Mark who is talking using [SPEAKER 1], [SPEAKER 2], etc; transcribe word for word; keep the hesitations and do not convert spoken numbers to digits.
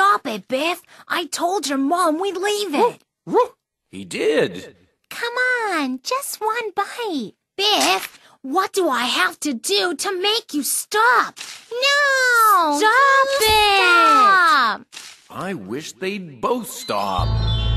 [SPEAKER 1] Stop it, Biff. I told your mom we'd leave it.
[SPEAKER 2] He did.
[SPEAKER 1] Come on, just one bite. Biff, what do I have to do to make you stop? No! Stop it! Stop!
[SPEAKER 2] I wish they'd both stop.